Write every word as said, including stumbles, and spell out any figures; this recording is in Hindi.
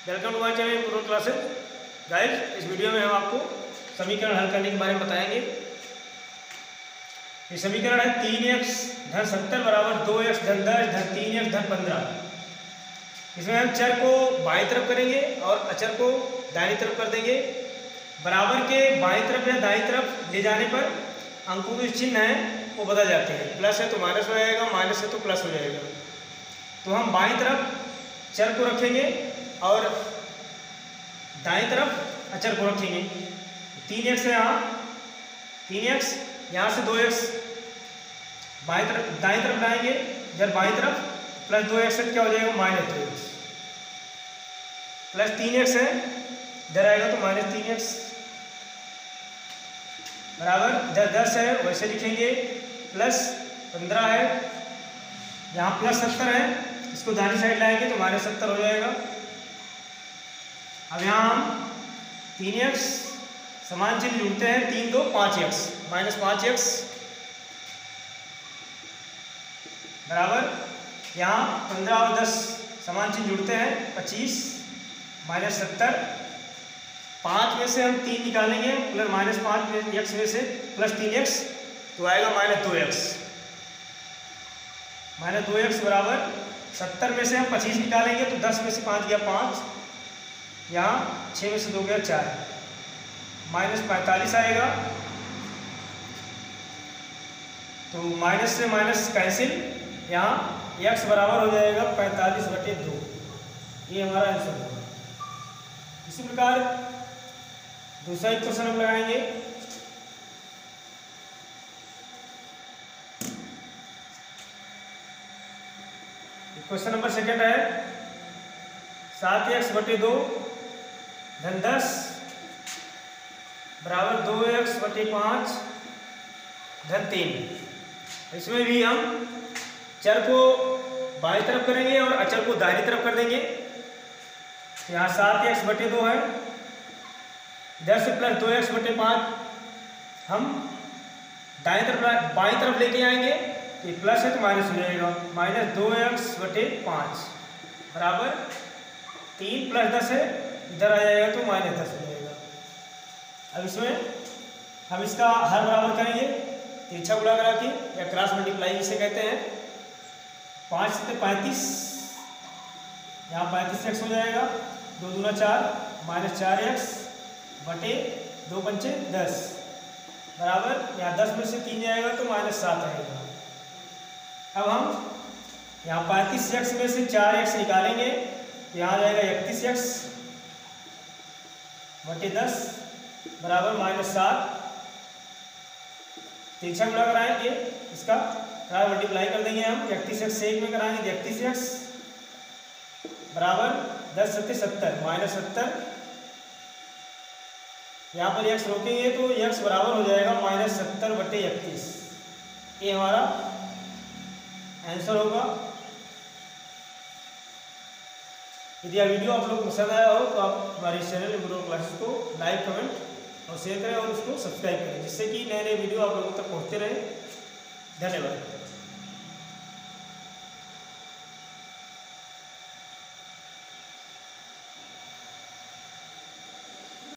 Welcome to my channel improve classes. Guys, इस वीडियो में हम आपको समीकरण हल करने के बारे में बताएंगे। ये समीकरण है तीन एक्स धन सत्तर बराबर दो एक्स धन दस धन तीन एक्स धन पंद्रह। इसमें हम चर को बाईं तरफ करेंगे और अचर को दाहिनी तरफ कर देंगे। बराबर के बाईं तरफ या दाईं तरफ ले जाने पर अंकों के चिन्ह हैं वो बदल जाते हैं। प्लस है तो माइनस हो जाएगा, माइनस है तो प्लस हो जाएगा। तो हम बाईं तरफ चर को रखेंगे और दाईं तरफ अचर को रखेंगे। तीन एक्स है यहाँ, तीन एक्स यहाँ से दो एक्स बाईं तरफ दाईं तरफ लाएंगे। जब बाईं तरफ प्लस दो एक्स क्या हो जाएगा, माइनस दो एक्स। प्लस तीन एक्स है, इधर आएगा तो माइनस तीन एक्स बराबर। इधर दस है वैसे लिखेंगे, प्लस पंद्रह है, यहाँ प्लस सत्तर है, इसको दाहिनी साइड लाएंगे तो माइनस सत्तर हो जाएगा। अब यहाँ हम तीन एक्स समान चिन्ह जुड़ते हैं, तीन दो पाँच एक्स माइनस पाँच एक्स बराबर। यहाँ पंद्रह और दस समान चिन्ह जुड़ते हैं, पच्चीस माइनस सत्तर। पाँच में से हम तीन निकालेंगे, प्लस माइनस पाँच में एक्स में से प्लस तीन एक्स तो आएगा माइनस दो एक्स। माइनस दो एक्स बराबर सत्तर में से हम पच्चीस निकालेंगे तो दस में से पाँच गया पाँच, यहाँ छः में से दो गया चार, माइनस पैंतालीस आएगा। तो माइनस से माइनस कैंसिल, यहाँ एक्स बराबर हो जाएगा पैंतालीस बटे दो। ये हमारा आंसर होगा। इसी प्रकार दूसरा एक क्वेश्चन हम लगाएंगे। क्वेश्चन नंबर सेकेंड है सात एक्स बटे दो धन दस बराबर दो एक्स बटे पाँच धन तीन। इसमें भी हम चर को बाईं तरफ करेंगे और अचर को दाहिनी तरफ कर देंगे। यहाँ सात एक्स बटे दो है, इधर से प्लस दो एक्स बटे पाँच हम दाएं तरफ बाईं तरफ लेके आएंगे तो ये प्लस है तो माइनस हो जाएगा, माइनस दो एक्स बटे पाँच बराबर तीन प्लस दस है, इधर आ जाएगा तो माइनस दस हो जाएगा। अब इसमें हम इसका हर बराबर करेंगे, तिरछा गुणा करा के या क्रॉस मल्टीप्लाई जिसे कहते हैं। पाँच से पैंतीस, यहाँ पैंतीस एक्स हो जाएगा, दो दूना चार माइनस चार एक्स बटे दो पंचे दस बराबर। यहाँ दस में से तीन जाएगा तो माइनस सात आएगा। अब हम यहाँ पैंतीस एक्स में से चार एक्स निकालेंगे, यहाँ आ जाएगा इकतीस एक्स बटे दस बराबर माइनस सात। तिरछा गुणा कराएंगे, इसका क्रॉस मल्टीप्लाई कर देंगे हम। इकतीस एक्स से एक में कराएंगे तो इकतीस एक्स बराबर दस सत्ते सत्तर माइनस सत्तर। यहाँ पर एक्स रोकेंगे तो एक्स बराबर हो जाएगा माइनस सत्तर बटे इकतीस। ये हमारा आंसर होगा। यदि यह वीडियो आप लोग को पसंद आया हो तो आप हमारे चैनल इम्प्रूव क्लासेस को लाइक कमेंट और शेयर करें और उसको सब्सक्राइब करें, जिससे कि नए नए वीडियो आप लोगों तक पहुंचते रहे। धन्यवाद।